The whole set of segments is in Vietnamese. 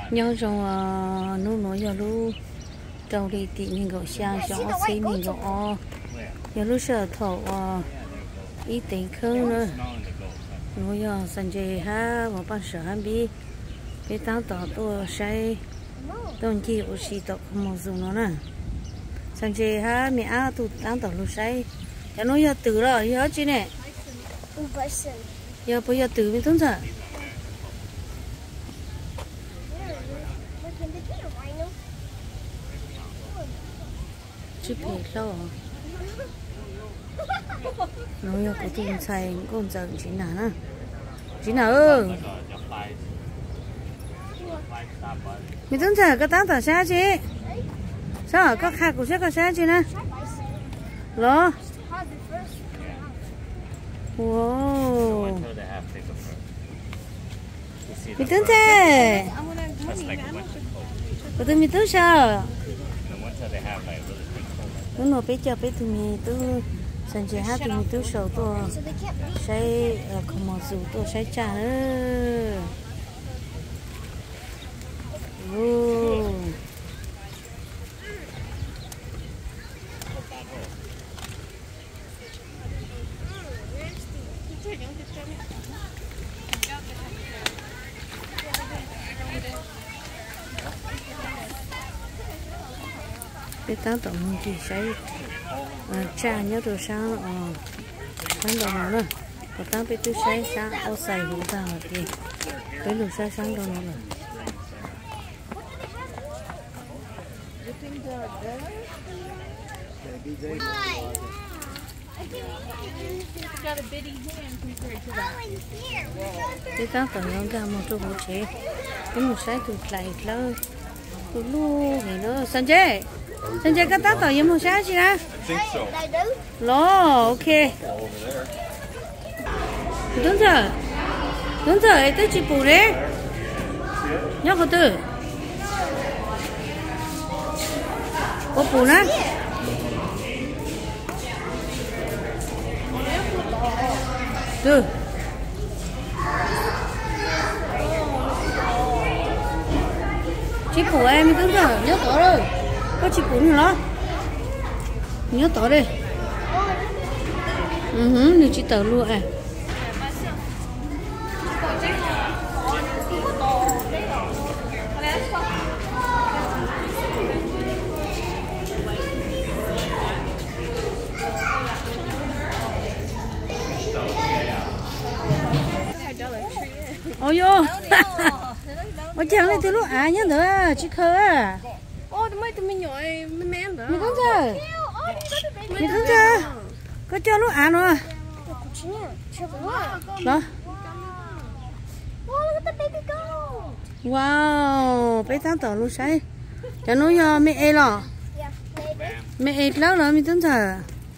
nhau trong nó nói giờ lu trong đi tìm mình gọi sang cho xin mình gọi giờ lu sợ thổ ý tính không nữa nói giờ sân chơi ha một ban sở ham bi cái tao tỏ tôi say tôi chỉ ở xí tao không muốn dùng nó nè sân chơi ha mẹ á tụt tao tỏ lu say giờ nói giờ từ rồi giờ chứ nè giờ bây giờ từ mình không sợ chụp hình lâu nói là có tiền xài con giờ chỉ nào ơi mình tưởng chờ cái tao tao xa chứ sao có khác của sẽ có xa chứ nè lo wow mình tưởng chờ có tôi mình tưởng sao nó nói bây giờ bây tụi mình tôi sân chơi hát tụi mình tôi sầu tôi say không mặc dù tôi say trà nữa cái tao tổng chỉ say trà nhớ rồi sao sáng đầu nó còn tao biết tôi say sáng ô xài hủ tao thì cái lục say sáng đầu nó cái tao tổng nó ra một chỗ hỗ trợ cái một say tụt lại lâu tụt lu thì nó sân chơi cái tao tổng một say gì nè lo ok đúng rồi tôi chỉ bù đấy nhớ có từ có bù nè từ chỉ bù em đúng rồi nhớ tỏ rồi có chỉ bù nữa nhớ tỏ đây nếu chỉ tỏ luôn à ôi yo ôi chẳng này từ lúc nhớ nữa chứ khờ à ô tụi mình nhỏ mẹ nữa mình không chờ có cho lúc nữa đó wow bé tao tỏ lúc say cho nó mẹ e lo mẹ e lâu rồi mình không chờ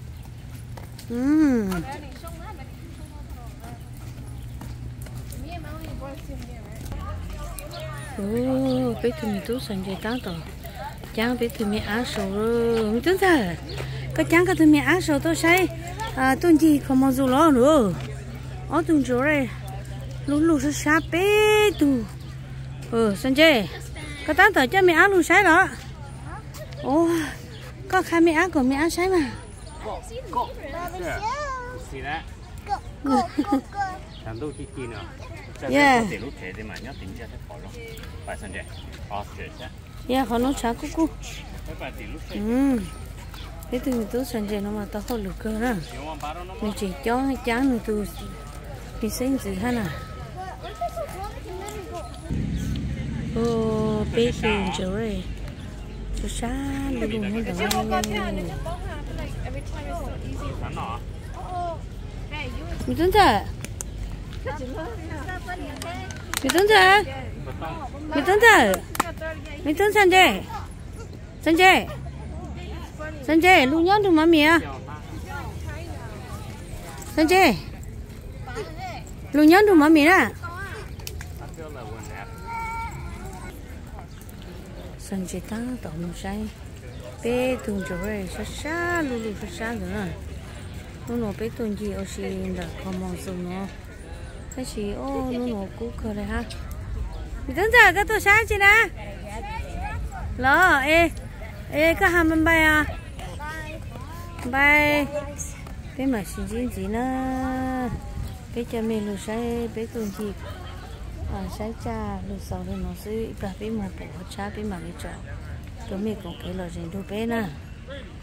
bé tụi mình tú sành chơi tao tỏ chẳng bé tụi mình ăn sầu rồi mình tưởng sao cái chẳng cái tụi mình ăn sầu tôi say tôi chỉ không muốn dù lo nữa ở tụi chỗ này lúc sẽ sắp bé tụi sành chơi cái tao tỏ cho mình ăn lúc say đó ô có khai mình ăn còn mình ăn say mà làm đâu chỉ kia nữa. Yeah. Để lúc thế thì mà nhớ tính ra thế khỏi rồi. Phải sân chơi. Ostrich. Yeah, họ nói chả cú. Thế thì tôi sân chơi nó mà tao không được cơ đó. Mình chỉ cho hay chán mình tôi đi xem gì ha nè. Ô, bé tiền rồi. Cho xa luôn hết rồi. Mình tưởng chờ. Mình tưởng sân chơi luôn nhớ tụi mami à sân chơi luôn nhớ tụi mami nè sân chơi ta tổng một say bé thường rồi xa luôn xa nữa nó bé tuần gì ở xin là không mong dùng nó cái gì ô nó cú cơ này ha mình đứng giờ cái tôi sáng chị nè lỡ ê có ham bên bay à bay cái mà xin gì nữa cái cha mẹ lúc sáng bé tuần gì sáng cha lúc sau thì nó sẽ bà bé một bộ cha bé mà cái trò tụi mẹ cũng cái là gì đâu bé nè